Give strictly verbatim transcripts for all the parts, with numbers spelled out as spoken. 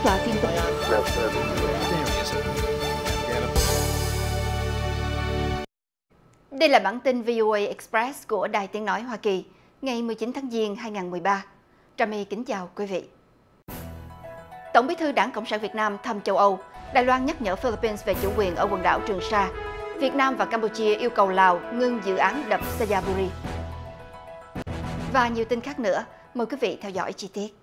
tức là tin tức. Đây là bản tin vê o a Express của Đài Tiếng nói Hoa Kỳ ngày mười chín tháng Giêng hai nghìn mười ba. Trà My kính chào quý vị. Tổng Bí thư Đảng Cộng sản Việt Nam thăm châu Âu. Đài Loan nhắc nhở Philippines về chủ quyền ở quần đảo Trường Sa. Việt Nam và Campuchia yêu cầu Lào ngưng dự án đập Xayaburi. Và nhiều tin khác nữa. Mời quý vị theo dõi chi tiết.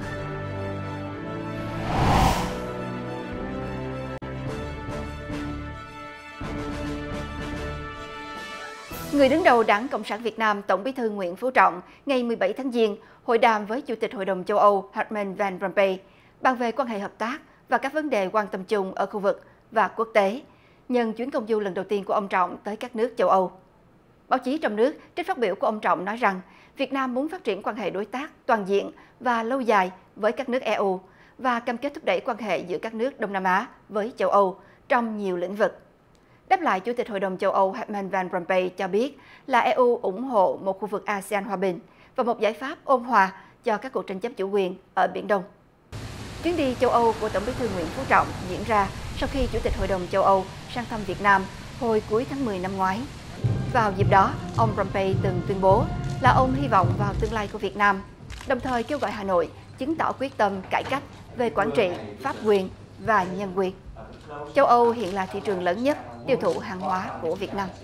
Người đứng đầu Đảng Cộng sản Việt Nam, Tổng Bí thư Nguyễn Phú Trọng, ngày mười bảy tháng Giêng hội đàm với Chủ tịch Hội đồng châu Âu Herman Van Rompuy bàn về quan hệ hợp tác và các vấn đề quan tâm chung ở khu vực và quốc tế, nhân chuyến công du lần đầu tiên của ông Trọng tới các nước châu Âu. Báo chí trong nước trích phát biểu của ông Trọng nói rằng Việt Nam muốn phát triển quan hệ đối tác toàn diện và lâu dài với các nước e u và cam kết thúc đẩy quan hệ giữa các nước Đông Nam Á với châu Âu trong nhiều lĩnh vực. Đáp lại, Chủ tịch Hội đồng châu Âu Herman Van Rompuy cho biết là e u ủng hộ một khu vực a sê an hòa bình và một giải pháp ôn hòa cho các cuộc tranh chấp chủ quyền ở Biển Đông. Chuyến đi châu Âu của Tổng Bí thư Nguyễn Phú Trọng diễn ra sau khi Chủ tịch Hội đồng châu Âu sang thăm Việt Nam hồi cuối tháng mười năm ngoái. Vào dịp đó, ông Rompuy từng tuyên bố là ông hy vọng vào tương lai của Việt Nam, đồng thời kêu gọi Hà Nội chứng tỏ quyết tâm cải cách về quản trị, pháp quyền và nhân quyền. Châu Âu hiện là thị trường lớn nhất tiêu thụ hàng hóa của Việt Nam.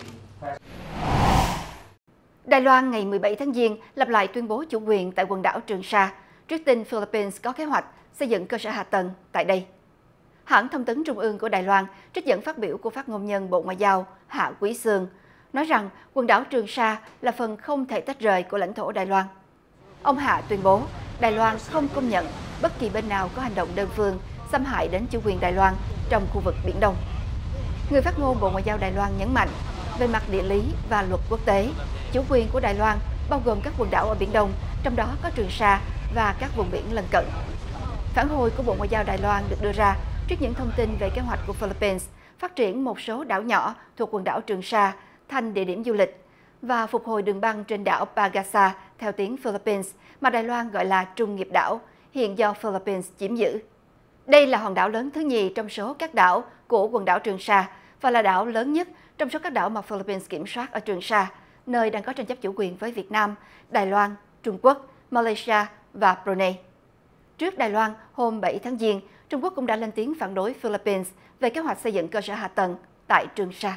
Đài Loan ngày mười bảy tháng Giêng lặp lại tuyên bố chủ quyền tại quần đảo Trường Sa, trước tin Philippines có kế hoạch xây dựng cơ sở hạ tầng tại đây. Hãng thông tấn Trung ương của Đài Loan trích dẫn phát biểu của phát ngôn nhân Bộ Ngoại giao Hạ Quý Xương, nói rằng quần đảo Trường Sa là phần không thể tách rời của lãnh thổ Đài Loan. Ông Hạ tuyên bố Đài Loan không công nhận bất kỳ bên nào có hành động đơn phương xâm hại đến chủ quyền Đài Loan trong khu vực Biển Đông. Người phát ngôn Bộ Ngoại giao Đài Loan nhấn mạnh, về mặt địa lý và luật quốc tế, chủ quyền của Đài Loan bao gồm các quần đảo ở Biển Đông, trong đó có Trường Sa và các vùng biển lân cận. Phản hồi của Bộ Ngoại giao Đài Loan được đưa ra trước những thông tin về kế hoạch của Philippines phát triển một số đảo nhỏ thuộc quần đảo Trường Sa thành địa điểm du lịch và phục hồi đường băng trên đảo Pagasa theo tiếng Philippines mà Đài Loan gọi là Trung Nghiệp đảo, hiện do Philippines chiếm giữ. Đây là hòn đảo lớn thứ nhì trong số các đảo của quần đảo Trường Sa và là đảo lớn nhất trong số các đảo mà Philippines kiểm soát ở Trường Sa, nơi đang có tranh chấp chủ quyền với Việt Nam, Đài Loan, Trung Quốc, Malaysia và Brunei. Trước Đài Loan, hôm bảy tháng Giêng, Trung Quốc cũng đã lên tiếng phản đối Philippines về kế hoạch xây dựng cơ sở hạ tầng tại Trường Sa.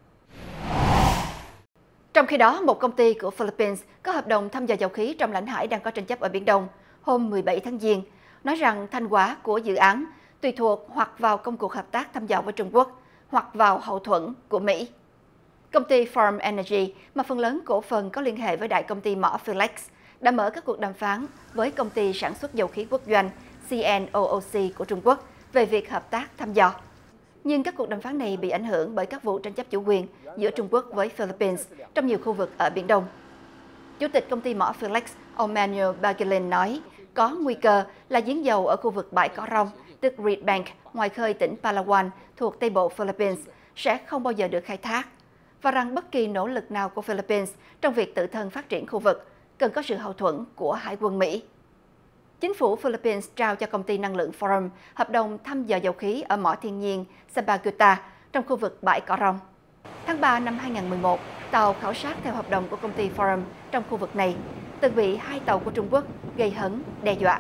Trong khi đó, một công ty của Philippines có hợp đồng thăm dò dầu khí trong lãnh hải đang có tranh chấp ở Biển Đông hôm mười bảy tháng Giêng, nói rằng thành quả của dự án tùy thuộc hoặc vào công cuộc hợp tác thăm dò với Trung Quốc hoặc vào hậu thuẫn của Mỹ. Công ty Farm Energy, mà phần lớn cổ phần có liên hệ với đại công ty mỏ Philex, đã mở các cuộc đàm phán với công ty sản xuất dầu khí quốc doanh xê en o o xê của Trung Quốc về việc hợp tác thăm dò. Nhưng các cuộc đàm phán này bị ảnh hưởng bởi các vụ tranh chấp chủ quyền giữa Trung Quốc với Philippines trong nhiều khu vực ở Biển Đông. Chủ tịch công ty mỏ Philex, ông Manuel Bagilin nói có nguy cơ là giếng dầu ở khu vực bãi Cỏ Rong, tức Reed Bank, ngoài khơi tỉnh Palawan thuộc Tây bộ Philippines sẽ không bao giờ được khai thác, và rằng bất kỳ nỗ lực nào của Philippines trong việc tự thân phát triển khu vực cần có sự hậu thuẫn của Hải quân Mỹ. Chính phủ Philippines trao cho công ty năng lượng Forum hợp đồng thăm dò dầu khí ở mỏ thiên nhiên Sampaguita trong khu vực bãi Cỏ Rong. Tháng ba năm hai nghìn không trăm mười một, tàu khảo sát theo hợp đồng của công ty Forum trong khu vực này từng bị hai tàu của Trung Quốc gây hấn, đe dọa.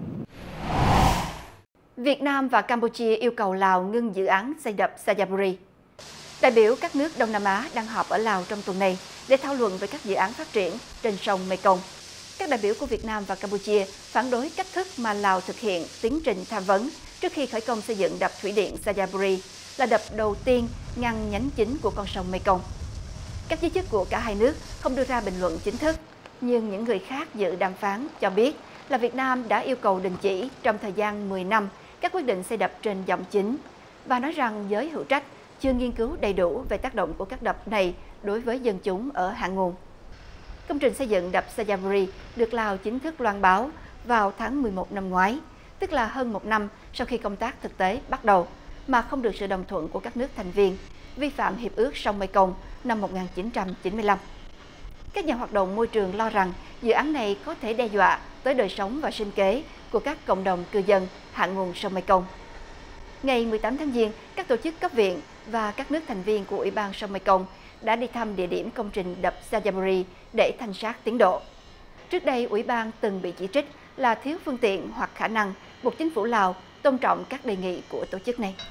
Việt Nam và Campuchia yêu cầu Lào ngưng dự án xây đập Xayaburi. Đại biểu các nước Đông Nam Á đang họp ở Lào trong tuần này để thảo luận về các dự án phát triển trên sông Mekong. Các đại biểu của Việt Nam và Campuchia phản đối cách thức mà Lào thực hiện tiến trình tham vấn trước khi khởi công xây dựng đập thủy điện Xayaburi, là đập đầu tiên ngăn nhánh chính của con sông Mekong. Các giới chức của cả hai nước không đưa ra bình luận chính thức, nhưng những người khác dự đàm phán cho biết là Việt Nam đã yêu cầu đình chỉ trong thời gian mười năm các quyết định xây đập trên dòng chính và nói rằng giới hữu trách chưa nghiên cứu đầy đủ về tác động của các đập này đối với dân chúng ở hạ nguồn. Công trình xây dựng đập Xayaburi được Lào chính thức loan báo vào tháng mười một năm ngoái, tức là hơn một năm sau khi công tác thực tế bắt đầu, mà không được sự đồng thuận của các nước thành viên, vi phạm Hiệp ước sông Mekong năm một nghìn chín trăm chín mươi lăm. Các nhà hoạt động môi trường lo rằng dự án này có thể đe dọa tới đời sống và sinh kế của các cộng đồng cư dân hạ nguồn sông Mekong. Ngày mười tám tháng Giêng, các tổ chức cấp viện và các nước thành viên của Ủy ban sông Mekong đã đi thăm địa điểm công trình đập Xayaburi để thanh sát tiến độ. Trước đây, Ủy ban từng bị chỉ trích là thiếu phương tiện hoặc khả năng, buộc chính phủ Lào tôn trọng các đề nghị của tổ chức này.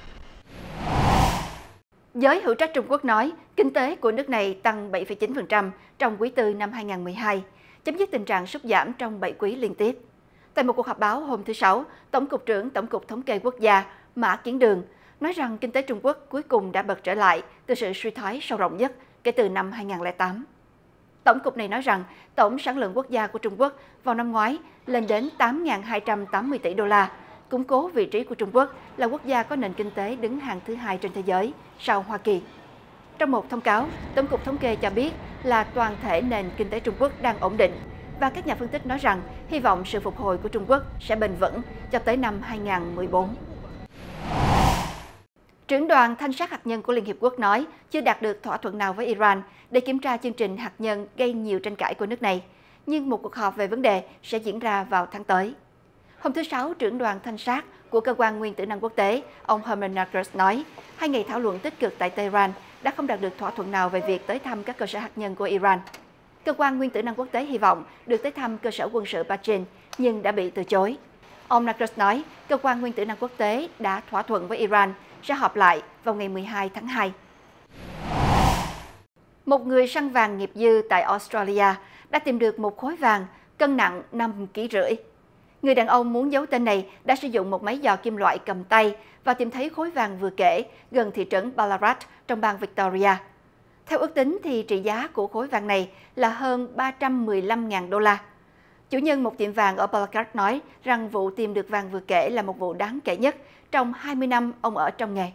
Giới hữu trách Trung Quốc nói kinh tế của nước này tăng bảy phẩy chín phần trăm trong quý tư năm hai nghìn mười hai, chấm dứt tình trạng sút giảm trong bảy quý liên tiếp. Tại một cuộc họp báo hôm thứ Sáu, Tổng cục trưởng Tổng cục Thống kê Quốc gia Mã Kiến Đường nói rằng kinh tế Trung Quốc cuối cùng đã bật trở lại từ sự suy thoái sâu rộng nhất kể từ năm hai nghìn không trăm lẻ tám. Tổng cục này nói rằng tổng sản lượng quốc gia của Trung Quốc vào năm ngoái lên đến tám nghìn hai trăm tám mươi tỷ đô la, củng cố vị trí của Trung Quốc là quốc gia có nền kinh tế đứng hàng thứ hai trên thế giới sau Hoa Kỳ. Trong một thông cáo, Tổng cục Thống kê cho biết là toàn thể nền kinh tế Trung Quốc đang ổn định và các nhà phân tích nói rằng hy vọng sự phục hồi của Trung Quốc sẽ bền vững cho tới năm hai nghìn không trăm mười bốn. Trưởng đoàn thanh sát hạt nhân của Liên Hiệp Quốc nói chưa đạt được thỏa thuận nào với Iran để kiểm tra chương trình hạt nhân gây nhiều tranh cãi của nước này, nhưng một cuộc họp về vấn đề sẽ diễn ra vào tháng tới. Hôm thứ Sáu, trưởng đoàn thanh sát của Cơ quan Nguyên tử năng quốc tế, ông Herman Nackers nói, hai ngày thảo luận tích cực tại Tehran đã không đạt được thỏa thuận nào về việc tới thăm các cơ sở hạt nhân của Iran. Cơ quan Nguyên tử năng quốc tế hy vọng được tới thăm cơ sở quân sự Pachin, nhưng đã bị từ chối. Ông Nackers nói, Cơ quan Nguyên tử năng quốc tế đã thỏa thuận với Iran sẽ họp lại vào ngày mười hai tháng hai. Một người săn vàng nghiệp dư tại Australia đã tìm được một khối vàng cân nặng năm ký rưỡi. Người đàn ông muốn giấu tên này đã sử dụng một máy dò kim loại cầm tay và tìm thấy khối vàng vừa kể gần thị trấn Ballarat trong bang Victoria. Theo ước tính thì trị giá của khối vàng này là hơn ba trăm mười lăm nghìn đô la. Chủ nhân một tiệm vàng ở Ballarat nói rằng vụ tìm được vàng vừa kể là một vụ đáng kể nhất trong hai mươi năm ông ở trong nghề.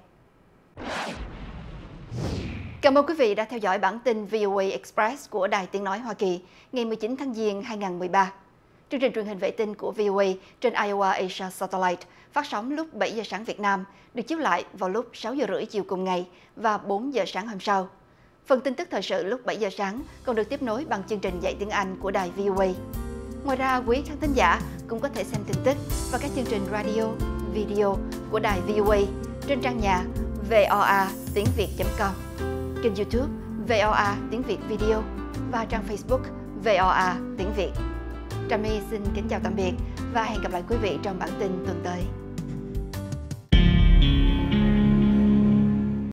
Cảm ơn quý vị đã theo dõi bản tin vê o a Express của Đài Tiếng Nói Hoa Kỳ ngày mười chín tháng Giêng hai nghìn không trăm mười ba. Chương trình truyền hình vệ tinh của vê o a trên Iowa Asia Satellite phát sóng lúc bảy giờ sáng Việt Nam, được chiếu lại vào lúc sáu giờ rưỡi chiều cùng ngày và bốn giờ sáng hôm sau. Phần tin tức thời sự lúc bảy giờ sáng còn được tiếp nối bằng chương trình dạy tiếng Anh của đài vê o a. Ngoài ra, quý khán thính giả cũng có thể xem tin tức và các chương trình radio, video của đài vê o a trên trang nhà voa tiếng việt chấm com, kênh YouTube voa tiếng việt video và trang Facebook voa tiếng việt. Trà My xin kính chào tạm biệt và hẹn gặp lại quý vị trong bản tin tuần tới.